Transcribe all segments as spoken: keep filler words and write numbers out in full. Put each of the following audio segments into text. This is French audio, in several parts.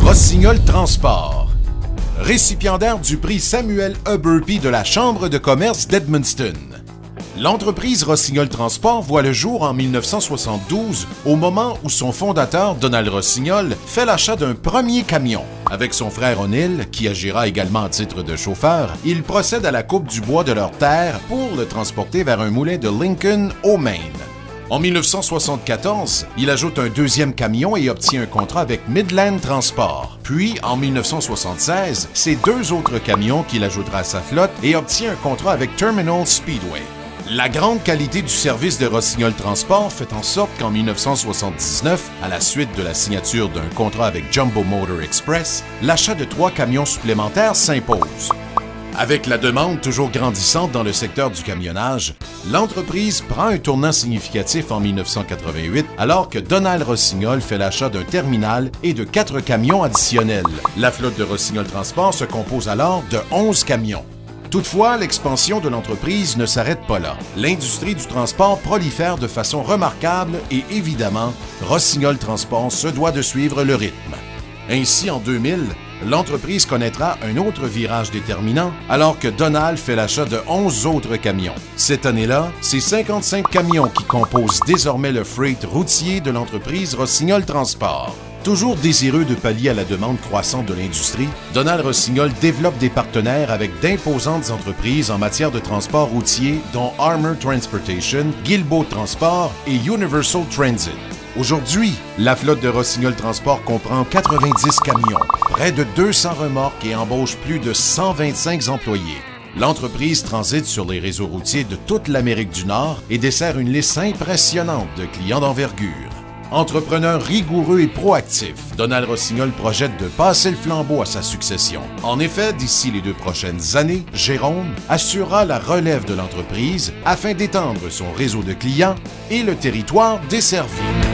Rossignol Transport. Récipiendaire du prix Samuel E. Burpee de la Chambre de commerce d'Edmundston. L'entreprise Rossignol Transport voit le jour en mille neuf cent soixante-douze, au moment où son fondateur, Donald Rossignol, fait l'achat d'un premier camion. Avec son frère O'Neill, qui agira également à titre de chauffeur, il procède à la coupe du bois de leur terre pour le transporter vers un moulin de Lincoln, au Maine. En mille neuf cent soixante-quatorze, il ajoute un deuxième camion et obtient un contrat avec Midland Transport. Puis, en mille neuf cent soixante-seize, c'est deux autres camions qu'il ajoutera à sa flotte et obtient un contrat avec Terminal Speedway. La grande qualité du service de Rossignol Transport fait en sorte qu'en mille neuf cent soixante-dix-neuf, à la suite de la signature d'un contrat avec Jumbo Motor Express, l'achat de trois camions supplémentaires s'impose. Avec la demande toujours grandissante dans le secteur du camionnage, l'entreprise prend un tournant significatif en mille neuf cent quatre-vingt-huit alors que Donald Rossignol fait l'achat d'un terminal et de quatre camions additionnels. La flotte de Rossignol Transport se compose alors de onze camions. Toutefois, l'expansion de l'entreprise ne s'arrête pas là. L'industrie du transport prolifère de façon remarquable et évidemment, Rossignol Transport se doit de suivre le rythme. Ainsi, en deux mille, l'entreprise connaîtra un autre virage déterminant alors que Donald fait l'achat de onze autres camions. Cette année-là, c'est cinquante-cinq camions qui composent désormais le freight routier de l'entreprise Rossignol Transport. Toujours désireux de pallier à la demande croissante de l'industrie, Donald Rossignol développe des partenaires avec d'imposantes entreprises en matière de transport routier dont Armour Transportation, Guilbeault Transport et Universal Transit. Aujourd'hui, la flotte de Rossignol Transport comprend quatre-vingt-dix camions, près de deux cents remorques et embauche plus de cent vingt-cinq employés. L'entreprise transite sur les réseaux routiers de toute l'Amérique du Nord et dessert une liste impressionnante de clients d'envergure. Entrepreneur rigoureux et proactif, Donald Rossignol projette de passer le flambeau à sa succession. En effet, d'ici les deux prochaines années, Jérôme assurera la relève de l'entreprise afin d'étendre son réseau de clients et le territoire desservi.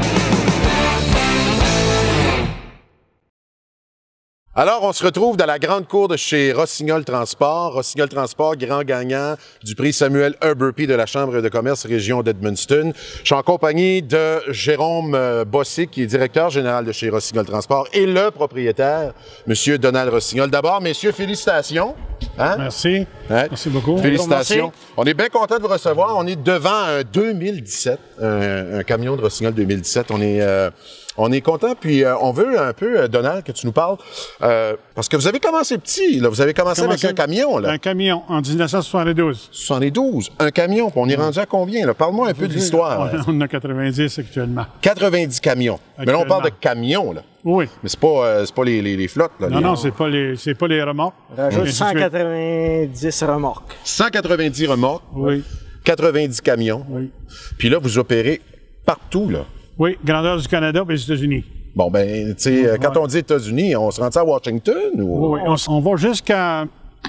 Alors, on se retrouve dans la grande cour de chez Rossignol Transport. Rossignol Transport, grand gagnant du prix Samuel E. Burpee de la Chambre de commerce région d'Edmundston. Je suis en compagnie de Jérôme Bossé, qui est directeur général de chez Rossignol Transport et le propriétaire, M. Donald Rossignol. D'abord, messieurs, félicitations. Hein? Merci. Hein? Merci beaucoup. Félicitations. On est bien content de vous recevoir. On est devant un deux mille dix-sept, un, un camion de Rossignol deux mille dix-sept. On est... Euh, On est content, puis euh, on veut un peu, euh, Donald, que tu nous parles, euh, parce que vous avez commencé petit, là. Vous avez commencé, commencé avec un camion, là. Un camion, en mille neuf cent soixante-douze. soixante-douze, un camion, puis on est rendu à combien, là? Parle-moi un peu de l'histoire. On, on a quatre-vingt-dix actuellement. quatre-vingt-dix camions. Mais là, on parle de camions, là. Oui. Mais c'est pas, euh, c'est pas les, les, les flottes, là. Non, les... non, c'est pas les, c'est pas les remorques. Rajoute cent quatre-vingt-dix remorques. cent quatre-vingt-dix remorques. Oui. quatre-vingt-dix camions. Oui. Puis là, vous opérez partout, là. Oui, grandeur du Canada et des États-Unis. Bon, ben, tu sais, ouais. Quand on dit États-Unis, on se rend à Washington ou... Oui, on, on va jusqu'à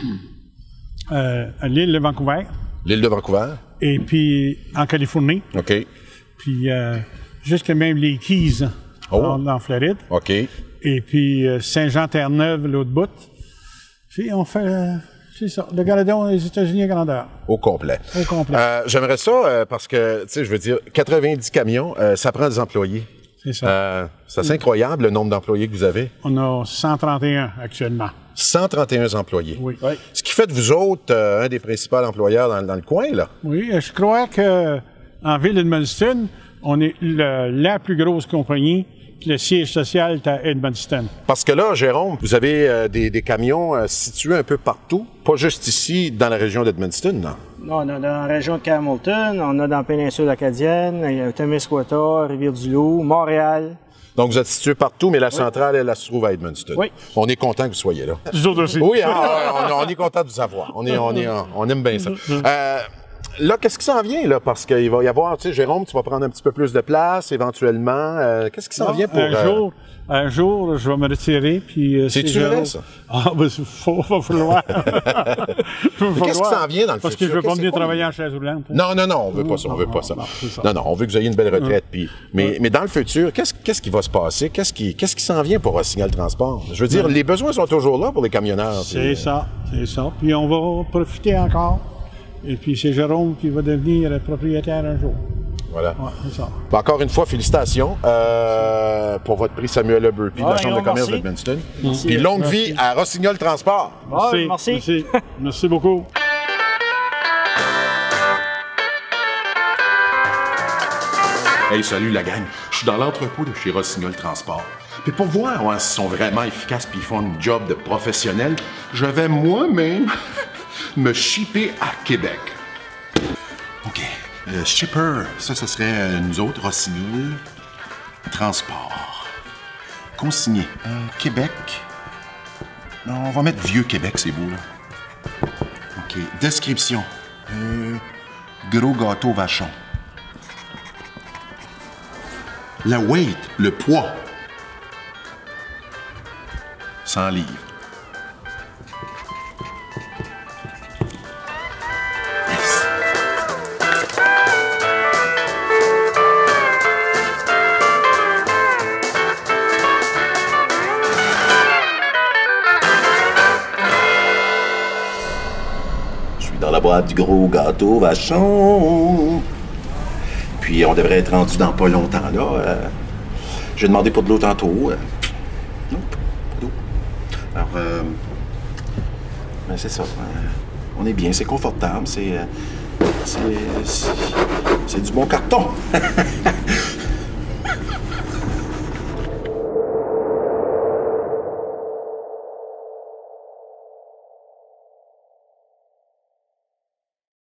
euh, l'île de Vancouver. L'île de Vancouver. Et puis en Californie. OK. Puis euh, jusqu'à même les Keys, oh. en, en Floride. OK. Et puis euh, Saint-Jean-Terre-Neuve, l'autre bout. Puis on fait... Euh, C'est ça, le Canada, les États-Unis et le Canada. Au complet. Au complet. Euh, J'aimerais ça euh, parce que, tu sais, je veux dire, quatre-vingt-dix camions, euh, ça prend des employés. C'est ça. Euh, c'est incroyable le nombre d'employés que vous avez. On a cent trente et un actuellement. cent trente et un employés. Oui. oui. Ce qui fait de vous autres euh, un des principaux employeurs dans, dans le coin, là. Oui, je crois qu'en ville d'Edmundston, on est le, la plus grosse compagnie. Le siège social est à Edmundston. Parce que là, Jérôme, vous avez euh, des, des camions euh, situés un peu partout, pas juste ici, dans la région d'Edmundston, non? Non, on a dans la région de Camelton, on a dans la péninsule acadienne, Témiscouata, Rivière-du-Loup, Montréal. Donc, vous êtes situés partout, mais la oui. centrale, elle, elle se trouve à Edmundston. Oui. On est content que vous soyez là. Nous autres aussi. Oui, hein, on, on est content de vous avoir. On, est, on, est, on aime bien ça. Euh, Là, qu'est-ce qui s'en vient, là? Parce qu'il va y avoir, tu sais, Jérôme, tu vas prendre un petit peu plus de place, éventuellement. Euh, qu'est-ce qui s'en vient pour... Un euh... jour, un jour, je vais me retirer, puis... Euh, C'est-tu vrai, ça? Ah, ben, il faut, va falloir. Qu'est-ce qui s'en vient dans le Parce futur? Parce que je veux pas venir quoi? travailler en chaise roulante. Hein? Non, non, non, on veut pas ça, on veut pas ça. Non, non, on veut que vous ayez une belle retraite. Puis, mais, mais dans le futur, qu'est-ce qu'est-ce qui va se passer? Qu'est-ce qui qu'est-ce qui s'en vient pour Rossignol Transport? Je veux dire, les besoins sont toujours là pour les camionneurs. C'est ça, c'est ça. Puis on va profiter encore. Et puis c'est Jérôme qui va devenir propriétaire un jour. Voilà. Ouais, c'est ça. Ben, encore une fois, félicitations euh, pour votre prix Samuel Hubberpy de Ouais, la Chambre de commerce merci. d'Edmundston. Merci. Puis longue Merci. vie à Rossignol Transport. Ouais, merci. Merci, merci beaucoup. Hey, salut la gang. Je suis dans l'entrepôt de chez Rossignol Transport. Puis pour voir ouais, s'ils sont vraiment efficaces puis ils font un job de professionnel, je vais moi-même me shipper à Québec. OK. Euh, shipper, ça, ce serait euh, nous autres, Rossignol Transport. Consigné. Euh, Québec. Non, on va mettre Vieux-Québec, c'est beau, là. OK. Description. Euh, gros gâteau vachon. La weight, le poids. cent livres. Yes. Je suis dans la boîte du gros gâteau vachon. Puis on devrait être rendu dans pas longtemps, là. Euh, J'ai demandé pour de l'eau tantôt. Euh, non, pas d'eau. Alors, euh, ben c'est ça. Euh, on est bien, c'est confortable, c'est... Euh, c'est... c'est- c'est du bon carton.